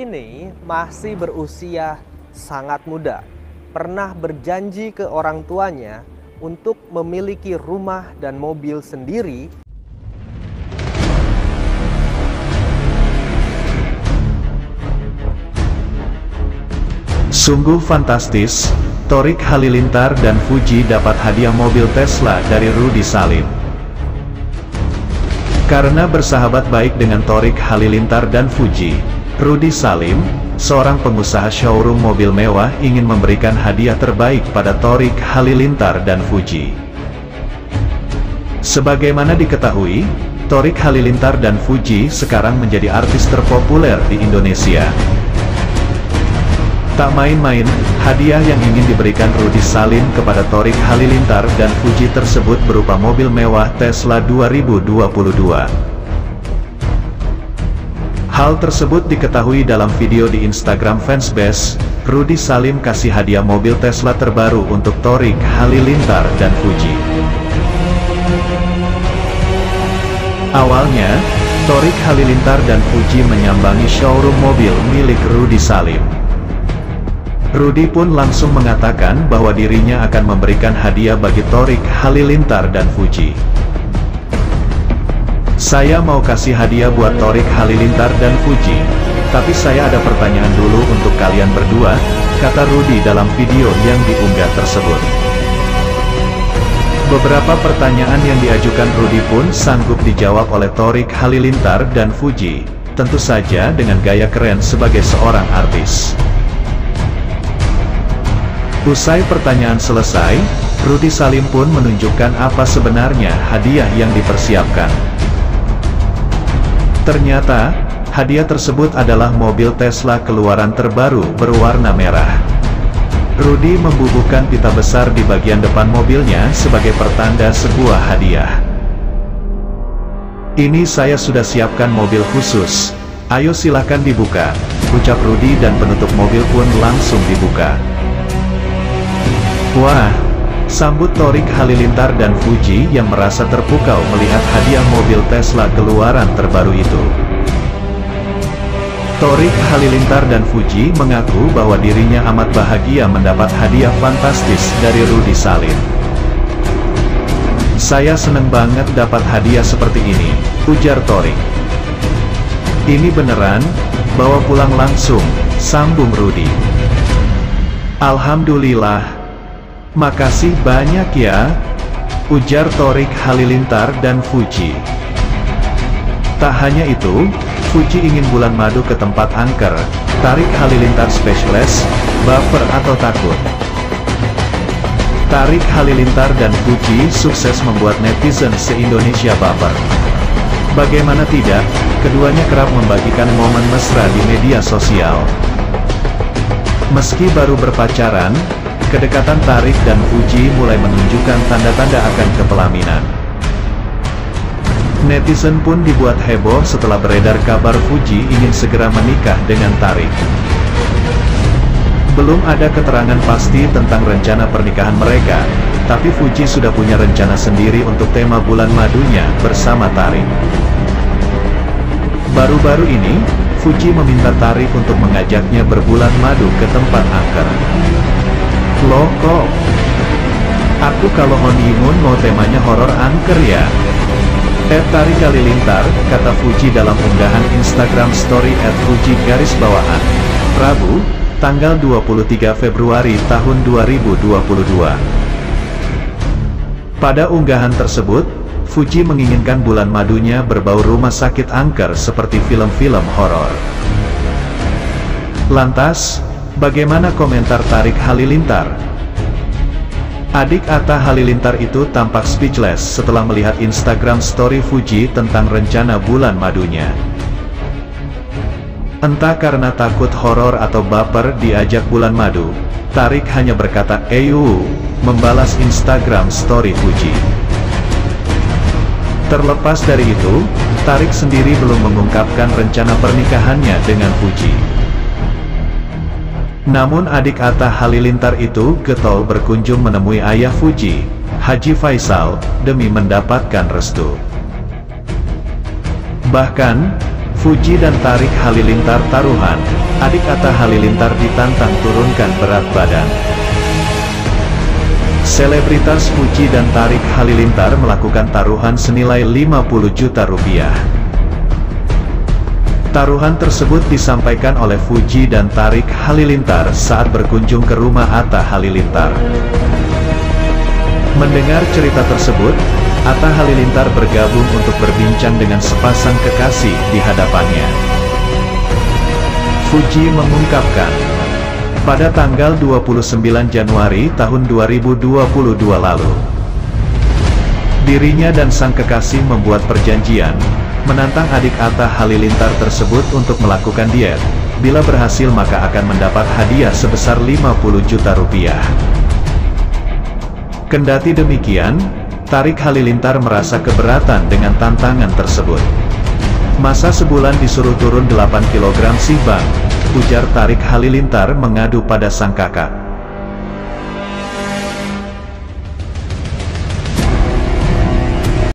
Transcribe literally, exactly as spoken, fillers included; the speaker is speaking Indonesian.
Ini masih berusia sangat muda, pernah berjanji ke orang tuanya untuk memiliki rumah dan mobil sendiri. Sungguh fantastis, Thorik Halilintar dan Fuji dapat hadiah mobil Tesla dari Rudy Salim. Karena bersahabat baik dengan Thorik Halilintar dan Fuji, Rudy Salim, seorang pengusaha showroom mobil mewah, ingin memberikan hadiah terbaik pada Thorik Halilintar dan Fuji. Sebagaimana diketahui, Thorik Halilintar dan Fuji sekarang menjadi artis terpopuler di Indonesia. Tak main-main, hadiah yang ingin diberikan Rudy Salim kepada Thorik Halilintar dan Fuji tersebut berupa mobil mewah Tesla dua ribu dua puluh dua. Hal tersebut diketahui dalam video di Instagram fansbase. Rudy Salim kasih hadiah mobil Tesla terbaru untuk Thorik Halilintar dan Fuji. Awalnya, Thorik Halilintar dan Fuji menyambangi showroom mobil milik Rudy Salim. Rudy pun langsung mengatakan bahwa dirinya akan memberikan hadiah bagi Thorik Halilintar dan Fuji. "Saya mau kasih hadiah buat Thorik Halilintar dan Fuji, tapi saya ada pertanyaan dulu untuk kalian berdua," kata Rudy dalam video yang diunggah tersebut. Beberapa pertanyaan yang diajukan Rudy pun sanggup dijawab oleh Thorik Halilintar dan Fuji, tentu saja dengan gaya keren sebagai seorang artis. Usai pertanyaan selesai, Rudy Salim pun menunjukkan apa sebenarnya hadiah yang dipersiapkan. Ternyata, hadiah tersebut adalah mobil Tesla keluaran terbaru berwarna merah. Rudy membubuhkan pita besar di bagian depan mobilnya sebagai pertanda sebuah hadiah. "Ini saya sudah siapkan mobil khusus. Ayo silakan dibuka," ucap Rudy dan penutup mobil pun langsung dibuka. "Wah!" sambut Thorik Halilintar dan Fuji yang merasa terpukau melihat hadiah mobil Tesla keluaran terbaru itu. Thorik Halilintar dan Fuji mengaku bahwa dirinya amat bahagia mendapat hadiah fantastis dari Rudy Salim. "Saya seneng banget dapat hadiah seperti ini," ujar Thorik. "Ini beneran, bawa pulang langsung," sambung Rudy. "Alhamdulillah. Makasih banyak ya," ujar Thorik Halilintar dan Fuji. Tak hanya itu, Fuji ingin bulan madu ke tempat angker. Thorik Halilintar speechless, baper atau takut. Thorik Halilintar dan Fuji sukses membuat netizen se-Indonesia baper. Bagaimana tidak, keduanya kerap membagikan momen mesra di media sosial. Meski baru berpacaran, kedekatan Thorik dan Fuji mulai menunjukkan tanda-tanda akan kepelaminan. Netizen pun dibuat heboh setelah beredar kabar Fuji ingin segera menikah dengan Thorik. Belum ada keterangan pasti tentang rencana pernikahan mereka, tapi Fuji sudah punya rencana sendiri untuk tema bulan madunya bersama Thorik. Baru-baru ini, Fuji meminta Thorik untuk mengajaknya berbulan madu ke tempat angker. "Loh kok? Aku kalau honeymoon mau temanya horor angker ya?" "Eh Thorik Halilintar," kata Fuji dalam unggahan Instagram story at Fuji garis bawahan, Rabu, tanggal dua puluh tiga Februari tahun dua ribu dua puluh dua. Pada unggahan tersebut, Fuji menginginkan bulan madunya berbau rumah sakit angker seperti film-film horor. Lantas, bagaimana komentar Thorik Halilintar? Adik Atta Halilintar itu tampak speechless setelah melihat Instagram story Fuji tentang rencana bulan madunya. Entah karena takut horor atau baper diajak bulan madu, Thorik hanya berkata "Eyu," membalas Instagram story Fuji. Terlepas dari itu, Thorik sendiri belum mengungkapkan rencana pernikahannya dengan Fuji. Namun adik Atta Halilintar itu getol berkunjung menemui ayah Fuji, Haji Faisal, demi mendapatkan restu. Bahkan, Fuji dan Tarik Halilintar taruhan. Adik Atta Halilintar ditantang turunkan berat badan. Selebritas Fuji dan Tarik Halilintar melakukan taruhan senilai lima puluh juta rupiah. Taruhan tersebut disampaikan oleh Fuji dan Tarik Halilintar saat berkunjung ke rumah Atta Halilintar. Mendengar cerita tersebut, Atta Halilintar bergabung untuk berbincang dengan sepasang kekasih di hadapannya. Fuji mengungkapkan, pada tanggal dua puluh sembilan Januari tahun dua ribu dua puluh dua lalu, dirinya dan sang kekasih membuat perjanjian, menantang adik Atta Halilintar tersebut untuk melakukan diet. Bila berhasil maka akan mendapat hadiah sebesar lima puluh juta rupiah. Kendati demikian, Tarik Halilintar merasa keberatan dengan tantangan tersebut. Masa sebulan disuruh turun delapan kilogram sih bang, ujar Tarik Halilintar mengadu pada sang kakak.